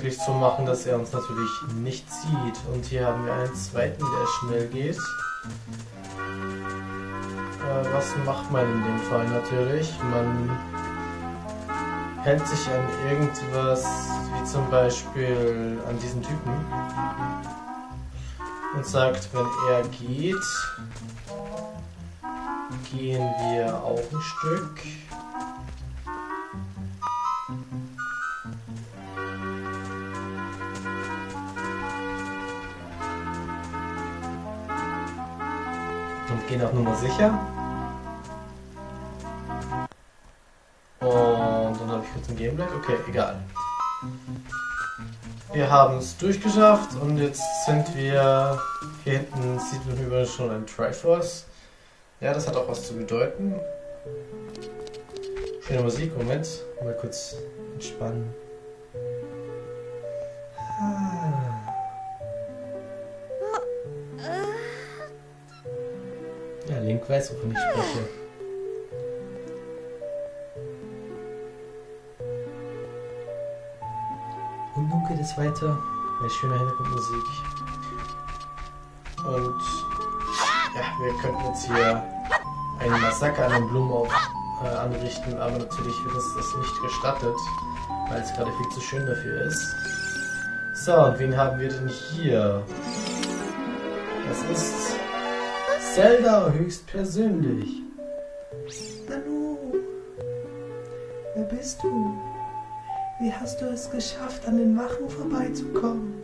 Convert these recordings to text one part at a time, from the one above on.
möglichst so machen, dass er uns natürlich nicht sieht. Und hier haben wir einen zweiten, der schnell geht. Was macht man in dem Fall natürlich? Man hält sich an irgendwas, wie zum Beispiel an diesen Typen. Und sagt, wenn er geht, gehen wir auch ein Stück. Und gehen auf Nummer sicher. Und dann habe ich kurz ein Gameplay. Okay, egal. Wir haben es durchgeschafft und jetzt sind wir... Hier hinten sieht man übrigens schon ein Triforce. Ja, das hat auch was zu bedeuten. Schöne Musik, Moment. Mal kurz entspannen. Ja, Link weiß, wovon ich spreche. Und nun geht es weiter mit schöner Hintergrundmusik. Und ja, wir könnten jetzt hier einen Massaker an den Blumen anrichten, aber natürlich wird uns das nicht gestattet, weil es gerade viel zu schön dafür ist. So, und wen haben wir denn hier? Das ist Zelda höchstpersönlich. Nanu, wer bist du? Wie hast du es geschafft, an den Wachen vorbeizukommen?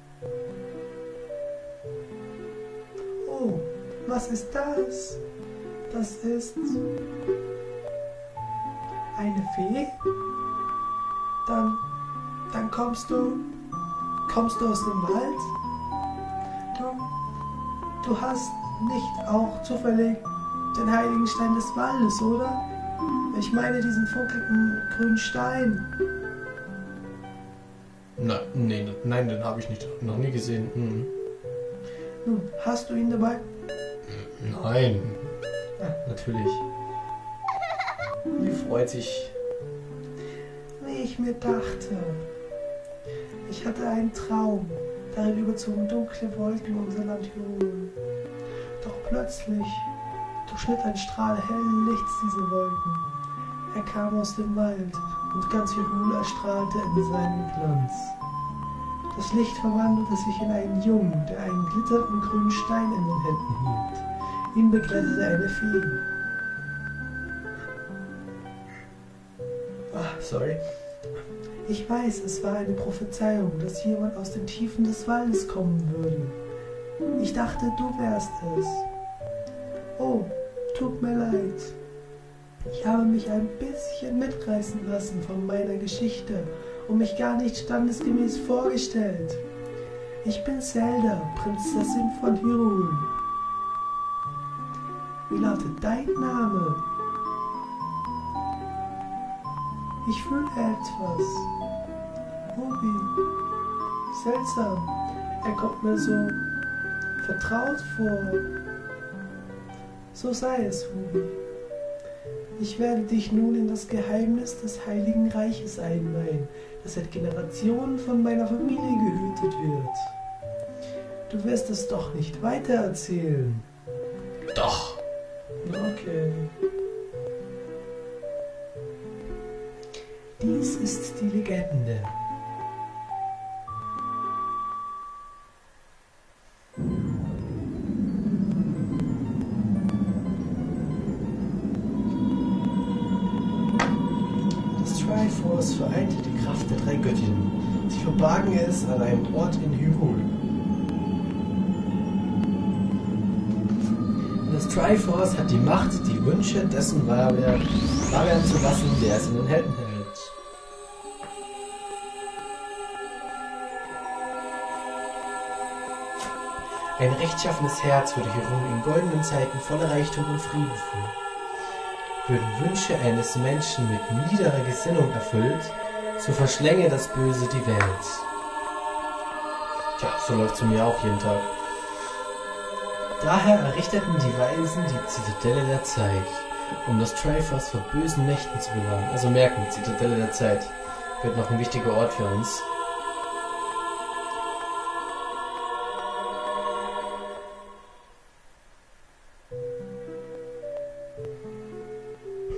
Oh, was ist das? Das ist eine Fee? Dann kommst du aus dem Wald? Du hast nicht auch zufällig den heiligen Stein des Waldes, oder? Ich meine diesen funkelnden grünen Stein. Nein, den habe ich noch nie gesehen. Nun, hast du ihn dabei? Nein. Ja, natürlich. Wie freut sich. Wie ich mir dachte. Ich hatte einen Traum. Darin überzogen dunkle Wolken unser Land Hyrule. Doch plötzlich durchschnitt ein Strahl hellen Lichts diese Wolken. Er kam aus dem Wald und ganz Hyrule erstrahlte in seinem Glanz. Das Licht verwandelte sich in einen Jungen, der einen glitternden grünen Stein in den Händen hielt. Ihn begleitete eine Fee. Sorry. Ich weiß, es war eine Prophezeiung, dass jemand aus den Tiefen des Waldes kommen würde. Ich dachte, du wärst es. Oh, tut mir leid. Ich habe mich ein bisschen mitreißen lassen von meiner Geschichte und mich gar nicht standesgemäß vorgestellt. Ich bin Zelda, Prinzessin von Hyrule. Wie lautet dein Name? Ich fühle etwas. Hubi. Seltsam. Er kommt mir so vertraut vor. So sei es, Hubi. Ich werde dich nun in das Geheimnis des Heiligen Reiches einweihen, das seit Generationen von meiner Familie gehütet wird. Du wirst es doch nicht weitererzählen. Doch. Okay. Dies ist die Legende. Das Triforce vereinte die Kraft der drei Göttinnen. Sie verbargen es an einem Ort in Hyrule. Das Triforce hat die Macht, die Wünsche dessen wahr werden zu lassen, der es in den Händen hält. Ein rechtschaffenes Herz würde Hyrule in goldenen Zeiten voller Reichtum und Frieden führen. Würden Wünsche eines Menschen mit niederer Gesinnung erfüllt, so verschlänge das Böse die Welt. Tja, so läuft's mir auch jeden Tag. Daher errichteten die Weisen die Zitadelle der Zeit, um das Triforce vor bösen Mächten zu bewahren. Also merken, Zitadelle der Zeit wird noch ein wichtiger Ort für uns.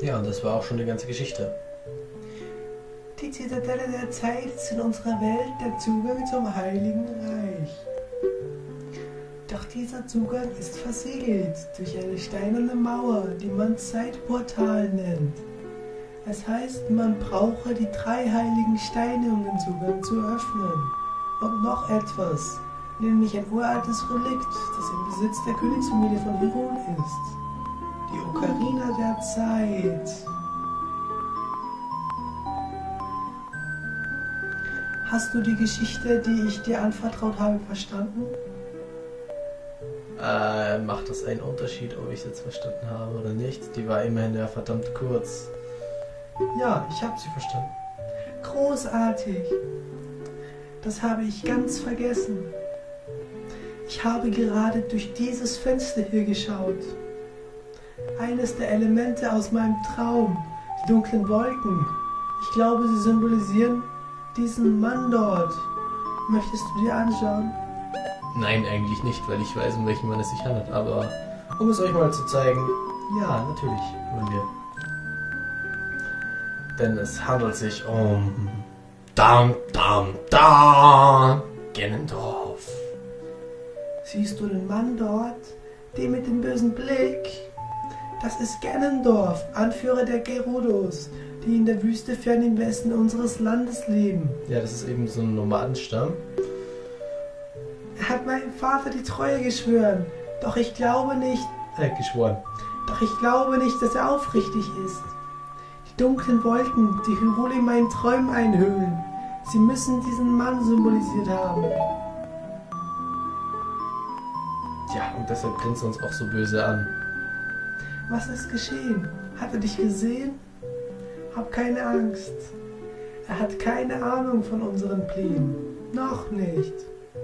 Ja, und das war auch schon die ganze Geschichte. Die Zitadelle der Zeit ist in unserer Welt der Zugang zum Heiligen Reich. Doch dieser Zugang ist versiegelt durch eine steinerne Mauer, die man Zeitportal nennt. Das heißt, man brauche die 3 heiligen Steine, um den Zugang zu öffnen. Und noch etwas, nämlich ein uraltes Relikt, das im Besitz der Königsfamilie von Hyrule ist. Die Ocarina der Zeit. Hast du die Geschichte, die ich dir anvertraut habe, verstanden? Macht das einen Unterschied, ob ich es jetzt verstanden habe oder nicht? Die war immerhin ja verdammt kurz. Ja, ich habe sie verstanden. Großartig. Das habe ich ganz vergessen. Ich habe gerade durch dieses Fenster hier geschaut. Eines der Elemente aus meinem Traum, die dunklen Wolken. Ich glaube, sie symbolisieren diesen Mann dort. Möchtest du dir anschauen? Nein, eigentlich nicht, weil ich weiß, um welchen Mann es sich handelt. Aber um es euch mal zu zeigen, ja, natürlich wollen wir. Denn es handelt sich um Ganondorf. Siehst du den Mann dort? Den mit dem bösen Blick? Das ist Ganondorf, Anführer der Gerudos, die in der Wüste fern im Westen unseres Landes leben. Ja, das ist eben so ein Nomadenstamm. Er hat meinem Vater die Treue geschworen, doch ich glaube nicht, dass er aufrichtig ist. Die dunklen Wolken, die Hyrule in meinen Träumen einhüllen, sie müssen diesen Mann symbolisiert haben. Ja, und deshalb grinst er uns auch so böse an. Was ist geschehen? Hat er dich gesehen? Hab keine Angst. Er hat keine Ahnung von unseren Plänen. Noch nicht.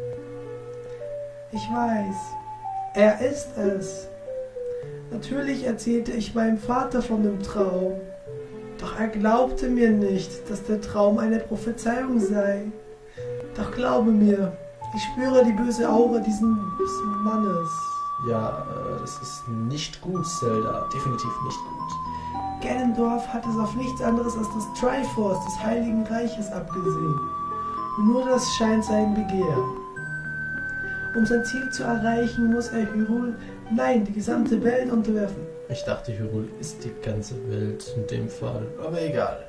Ich weiß. Er ist es. Natürlich erzählte ich meinem Vater von dem Traum. Doch er glaubte mir nicht, dass der Traum eine Prophezeiung sei. Doch glaube mir, ich spüre die böse Aura dieses Mannes. Ja, das ist nicht gut, Zelda. Definitiv nicht gut. Ganondorf hat es auf nichts anderes als das Triforce des Heiligen Reiches abgesehen. Und nur das scheint sein Begehr. Um sein Ziel zu erreichen, muss er Hyrule, nein, die gesamte Welt unterwerfen. Ich dachte, Hyrule ist die ganze Welt in dem Fall. Aber egal.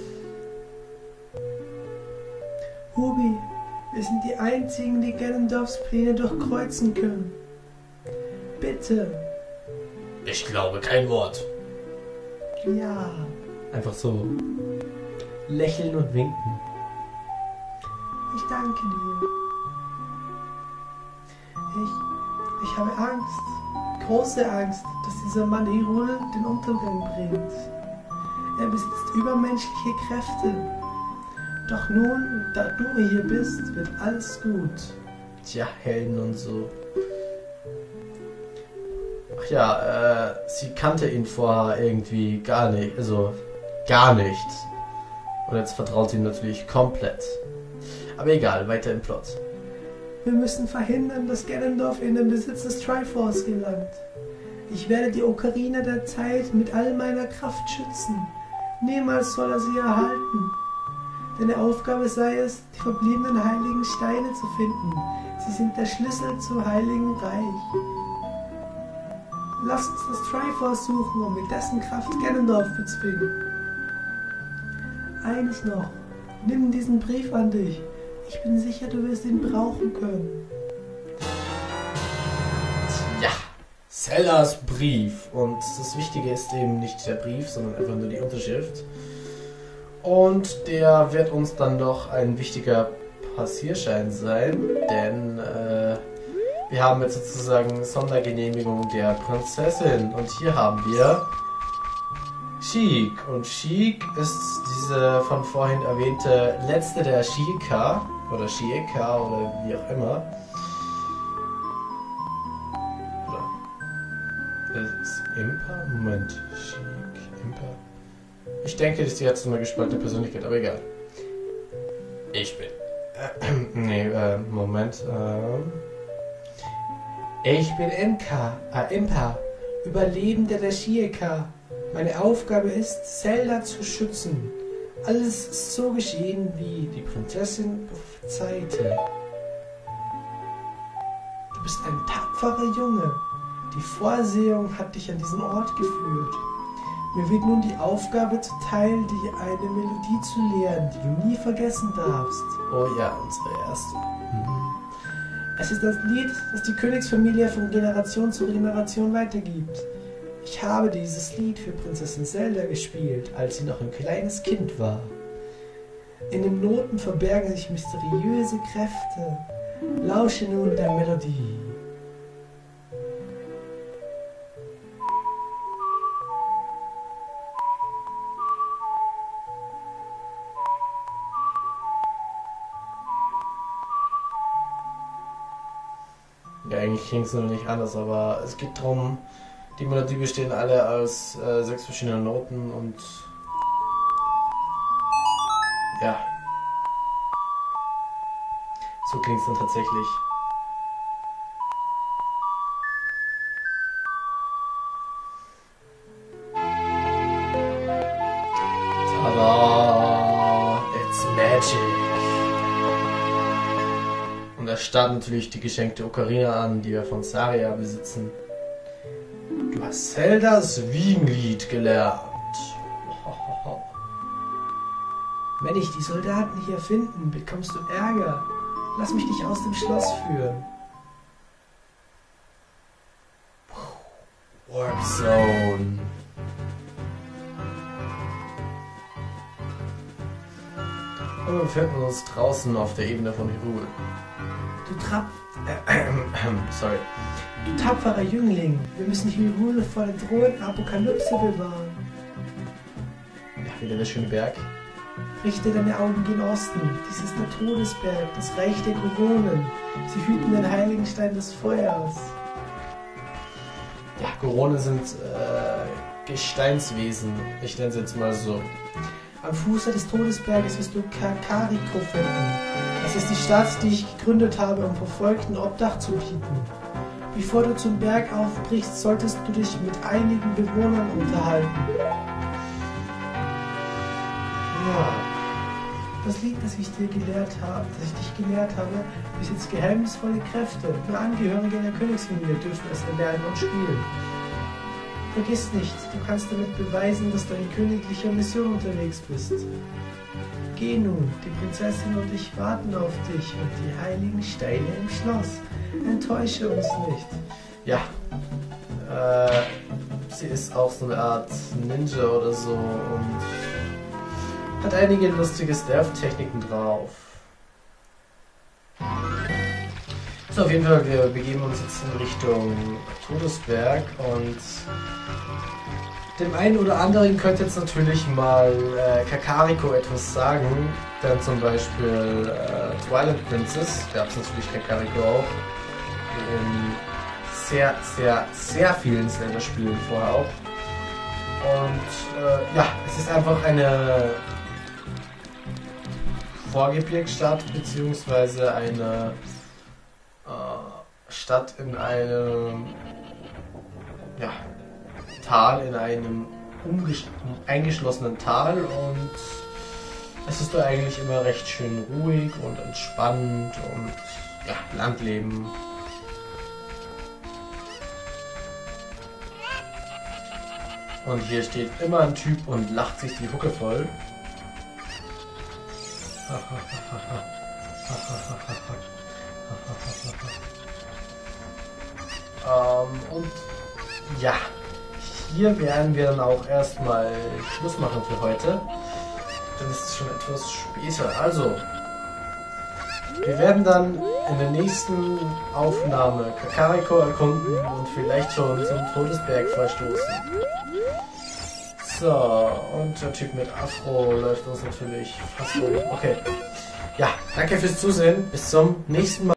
Hubi, wir sind die Einzigen, die Ganondorfs Pläne durchkreuzen können. Bitte. Ich glaube kein Wort. Ja. Einfach so lächeln und winken. Ich danke dir. Ich habe Angst. Große Angst, dass dieser Mann Hyrule den Untergang bringt. Er besitzt übermenschliche Kräfte. Doch nun, da du hier bist, wird alles gut. Tja, Helden und so. Ach ja, sie kannte ihn vorher irgendwie gar nicht. Also, gar nicht. Und jetzt vertraut sie ihm natürlich komplett. Aber egal, weiter im Plot. Wir müssen verhindern, dass Ganondorf in den Besitz des Triforce gelangt. Ich werde die Ocarina der Zeit mit all meiner Kraft schützen. Niemals soll er sie erhalten. Deine Aufgabe sei es, die verbliebenen heiligen Steine zu finden. Sie sind der Schlüssel zum Heiligen Reich. Lass uns das Triforce suchen und mit dessen Kraft Ganondorf bezwingen. Eines noch. Nimm diesen Brief an dich. Ich bin sicher, du wirst ihn brauchen können. Ja, Zeldas Brief. Und das Wichtige ist eben nicht der Brief, sondern einfach nur die Unterschrift. Und der wird uns dann doch ein wichtiger Passierschein sein, denn wir haben jetzt sozusagen Sondergenehmigung der Prinzessin. Und hier haben wir Sheik. Und Sheik ist diese von vorhin erwähnte letzte der Sheikah. Oder Sheikah oder wie auch immer. Oder ist Impa? Moment. Sheik, Impa. Ich denke, dass die hat so eine gespaltene Persönlichkeit, aber egal. Ich bin. Moment. Ich bin Impa. Überlebender der Shieka. Meine Aufgabe ist, Zelda zu schützen. Alles ist so geschehen, wie die Prinzessin prophezeite. Du bist ein tapferer Junge. Die Vorsehung hat dich an diesen Ort geführt. Mir wird nun die Aufgabe zuteil, dir eine Melodie zu lehren, die du nie vergessen darfst. Oh ja, unsere erste. Es ist das Lied, das die Königsfamilie von Generation zu Generation weitergibt. Ich habe dieses Lied für Prinzessin Zelda gespielt, als sie noch ein kleines Kind war. In den Noten verbergen sich mysteriöse Kräfte. Lausche nun der Melodie. Ja, eigentlich klingt es nur nicht anders, aber es geht darum, die Melodie bestehen alle aus 6 verschiedenen Noten und ja, so klingt es dann tatsächlich. Tada! It's magic! Und er starrt natürlich die geschenkte Ocarina an, die wir von Saria besitzen. Du hast Zeldas Wiegenlied gelernt. Wenn ich die Soldaten hier finden, bekommst du Ärger. Lass mich dich aus dem Schloss führen. Warp Zone. Und wir befinden uns draußen auf der Ebene von Hyrule. Sorry. Du tapferer Jüngling, wir müssen Hyrule vor der drohenden Apokalypse bewahren. Ja, wieder der schöne Berg. Richte deine Augen gen Osten. Dies ist der Todesberg, das Reich der Goronen. Sie hüten den heiligen Stein des Feuers. Ja, Goronen sind Gesteinswesen. Ich nenne es jetzt mal so. Am Fuße des Todesberges wirst du Kakariko finden. Das ist die Stadt, die ich gegründet habe, um Verfolgten Obdach zu bieten. Bevor du zum Berg aufbrichst, solltest du dich mit einigen Bewohnern unterhalten. Ja. Das Lied, das ich dich gelehrt habe, besitzt geheimnisvolle Kräfte. Nur Angehörige der Königsfamilie dürfen es erlernen und spielen. Vergiss nicht, du kannst damit beweisen, dass du in königlicher Mission unterwegs bist. Geh nun, die Prinzessin und ich warten auf dich und die heiligen Steine im Schloss. Enttäusche uns nicht. Ja. Sie ist auch so eine Art Ninja oder so und hat einige lustige Stealth-Techniken drauf. So, auf jeden Fall, wir begeben uns jetzt in Richtung Todesberg und dem einen oder anderen könnte jetzt natürlich mal Kakariko etwas sagen, denn zum Beispiel Twilight Princess, gab es natürlich Kakariko auch, in sehr vielen Zelda-Spielen vorher auch. Und ja, es ist einfach eine Vorgebirgsstadt, beziehungsweise eine Stadt in einem Tal, in einem eingeschlossenen Tal, und es ist da eigentlich immer recht schön ruhig und entspannt und ja, Landleben. Und hier steht immer ein Typ und lacht sich die Hucke voll. Und ja, hier werden wir dann auch erstmal Schluss machen für heute, denn es ist schon etwas später. Also, wir werden dann in der nächsten Aufnahme Kakariko erkunden und vielleicht schon zum Todesberg vorstoßen. So, und der Typ mit Afro läuft uns natürlich fast rum. Okay. Ja, danke fürs Zusehen. Bis zum nächsten Mal.